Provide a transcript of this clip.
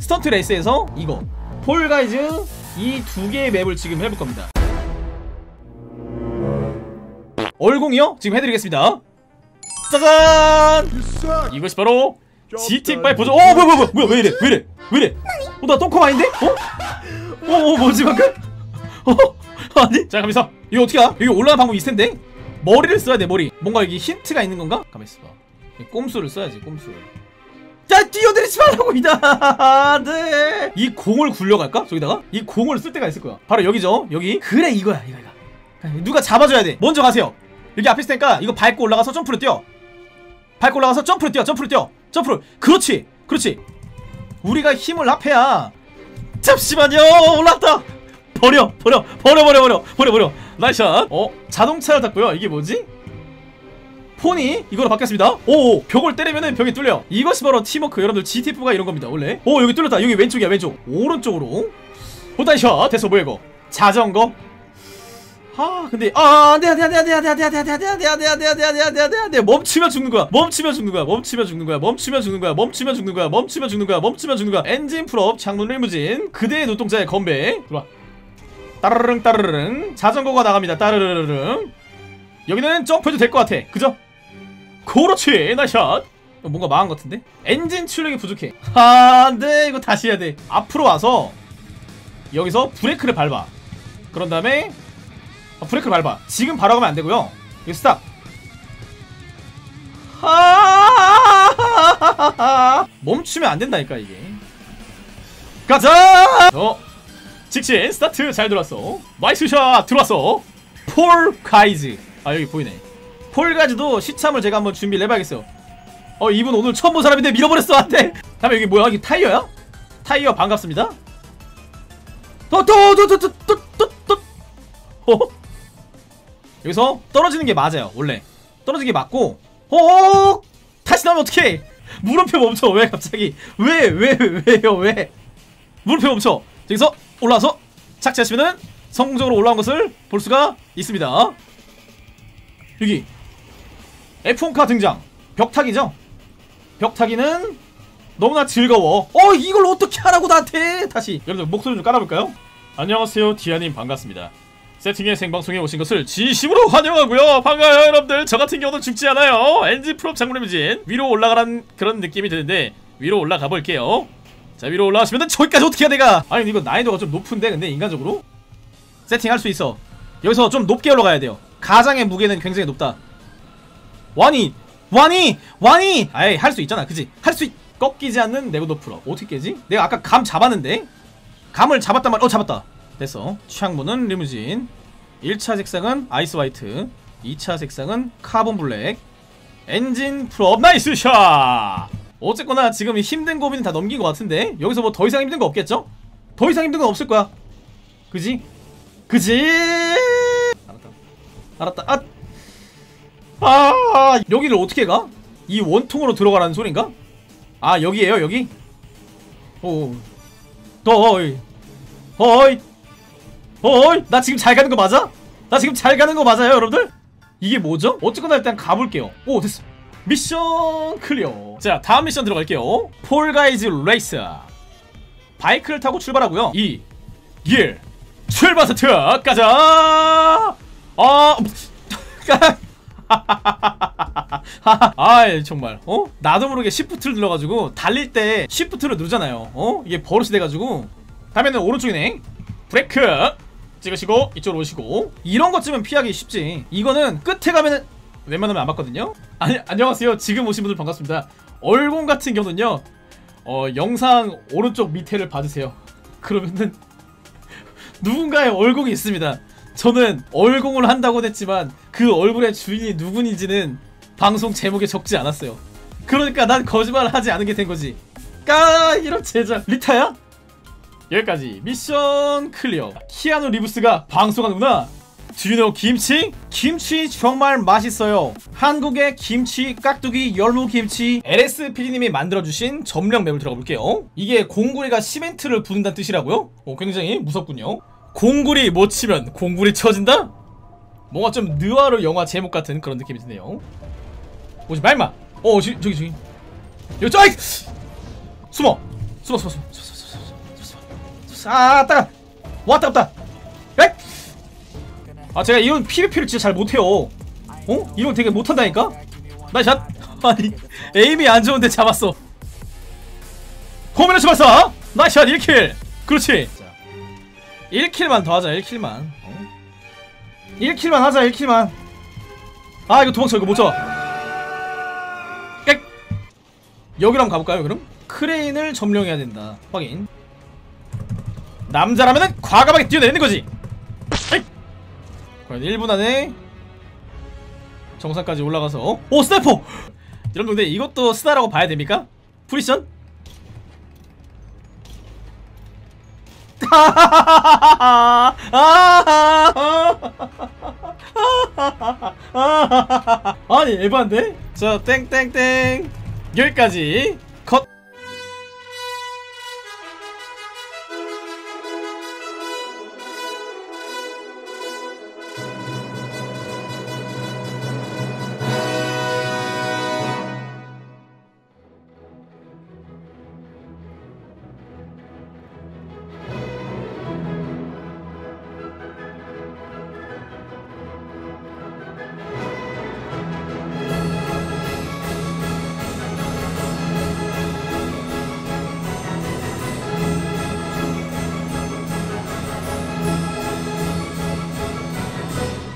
스턴트 레이스에서 이거 폴가이즈 이 두 개의 맵을 지금 해볼 겁니다. 얼공이요? 지금 해드리겠습니다. 짜잔! 이것이 바로 GT5 버전. 뭐야 왜 이래? 나 똥컴 아닌데? 뭐지 방금? 아니? 자 가면서 이거 어떻게 여기 올라가는 방법이 있을 텐데 머리를 써야 돼. 머리. 뭔가 여기 힌트가 있는 건가? 가만 있어봐. 꼼수를 써야지. 꼼수. 야 뛰어들이지 말라고 이다. 네. 이 공을 굴려갈까? 저기다가 이 공을 쓸 때가 있을 거야. 바로 여기죠. 여기. 그래 이거야. 이거. 누가 잡아줘야 돼. 먼저 가세요. 여기 앞에 있으니까 이거 밟고 올라가서 점프를 뛰어. 밟고 올라가서 점프를 뛰어. 점프를. 그렇지. 우리가 힘을 합해야. 잠시만요. 올라왔다. 버려. 나이샷. 자동차를 탔고요. 이게 뭐지? 폰이 이거로 바뀌었습니다. 오, 벽을 때리면은 벽이 뚫려. 이것이 바로 팀워크. 여러분들 GT4가 이런 겁니다. 원래. 여기 뚫렸다. 여기 왼쪽이야. 왼쪽. 오른쪽으로. 나이샷. 됐어. 뭐야 이거? 자전거. 근데 안돼. 멈추면 죽는 거야. 엔진 풀업, 창문 리무진, 그대의 눈동자의 건배. 들어와. 따르릉. 자전거가 나갑니다. 따르르릉. 여기는 점프해도 될 것 같아. 그죠? 그렇지. 나이샷. 뭔가 망한 것 같은데? 엔진 출력이 부족해. 안돼. 이거 다시 해야 돼. 앞으로 와서 여기서 브레이크를 밟아. 그런 다음에 브레이크를 밟아. 지금 바로 가면 안되고요. 여기 스탑. 멈추면 안된다니까 이게. 가자. 직진 스타트. 잘 들어왔어. 나이스 샷. 들어왔어. 폴가이즈. 여기 보이네. 폴가이즈도 시참을 제가 한번 준비를 해봐야겠어요. 이분 오늘 처음 본 사람인데 밀어버렸어. 안돼. 다음에 여기 뭐야? 이게 타이어야? 타이어 반갑습니다. 여기서 떨어지는 게 맞아요. 원래 떨어지는 게 맞고. 다시 나오면 어떡해. 물음표 멈춰. 왜 갑자기 왜요? 물음표 멈춰. 여기서 올라와서 착지하시면은 성공적으로 올라온 것을 볼 수가 있습니다. 여기 F1카 등장. 벽타기죠. 벽타기는 너무나 즐거워. 이걸 어떻게 하라고 나한테. 다시 여러분들 목소리 좀 깔아볼까요? 안녕하세요 디아님 반갑습니다. 세팅의 생방송에 오신 것을 진심으로 환영하고요. 반가워요 여러분들. 저 같은 경우는 죽지 않아요. 엔진 풀업 창문 리무진. 위로 올라가란 그런 느낌이 드는데 위로 올라가 볼게요. 자 위로 올라가시면 저기까지 어떻게 해야 내가. 아니 이거 난이도가 좀 높은데 근데 인간적으로 세팅할 수 있어. 여기서 좀 높게 올라가야 돼요. 가장의 무게는 굉장히 높다. 와니 아이 할 수 있잖아. 그지? 꺾이지 않는 네고도 풀업. 어떻게 깨지? 내가 아까 감 잡았는데 감을 잡았단 말이야. 잡았다. 됐어. 창문은 리무진. 1차 색상은 아이스 화이트, 2차 색상은 카본 블랙. 엔진 풀업. 나이스 샷. 어쨌거나 지금 힘든 고비는 다 넘긴 것 같은데 여기서 뭐 더 이상 힘든 거 없겠죠? 더 이상 힘든 건 없을 거야. 그지? 알았다. 여기를 어떻게 가? 이 원통으로 들어가라는 소린가? 여기에요 여기? 나 지금 잘 가는 거 맞아? 맞아요 여러분들? 이게 뭐죠? 어쨌거나 일단 가볼게요. 됐어. 미션 클리어. 자 다음 미션 들어갈게요. 폴가이즈 레이스. 바이크를 타고 출발하고요. 2, 1 출발 스트. 가자. 정말 나도 모르게 시프트를 눌러가지고 달릴 때 시프트를 누르잖아요. 이게 버릇이 돼가지고. 다음에는 오른쪽이네. 브레이크 찍으시고 이쪽으로 오시고. 이런 것쯤은 피하기 쉽지. 이거는 끝에 가면은 웬만하면 안 맞거든요. 안녕하세요. 지금 오신 분들 반갑습니다. 얼공 같은 경우는요 영상 오른쪽 밑에를 봐주세요. 그러면은 누군가의 얼공이 있습니다. 저는 얼공을 한다고는 했지만 그 얼굴의 주인이 누군지는 방송 제목에 적지 않았어요. 그러니까 난 거짓말을 하지 않은 게 된 거지. 이런 제작. 리타야? 여기까지 미션 클리어. 키아누 리브스가 방송하는구나. Do you know 김치? 김치 정말 맛있어요. 한국의 김치, 깍두기, 열무김치. LSPD님이 만들어주신 점령 맵을 들어가 볼게요. 이게 공구리가 시멘트를 부른다는 뜻이라고요? 굉장히 무섭군요. 공구리 못 치면 공구리 쳐진다? 뭔가 좀 느와르 영화 제목 같은 그런 느낌이 드네요. 오지 마 임마. 저기 여기 숨어. 숨어. 아, 따가. 왔다 갔다. 에? 아, 제가 이런 PVP를 진짜 잘 못해요. 어? 이런 거 되게 못한다니까? 나이샷. 아니, 에임이 안 좋은데 잡았어. 코미네이션 발사. 나이샷 1킬. 그렇지. 자, 1킬만 더 하자. 1킬만. 1킬만 하자. 1킬만. 아, 이거 도망쳐. 이거 못 잡아. 꽥. 여기로 한번 가볼까요? 그럼 크레인을 점령해야 된다. 확인. 남자라면은 과감하게 뛰어내리는 거지. 과연 1분 안에 정상까지 올라가서 오, 스나이퍼! 여러분, 근데 이것도 스나라고 봐야 됩니까? 프리션? 아니, 에반데? 자, 땡땡땡 여기까지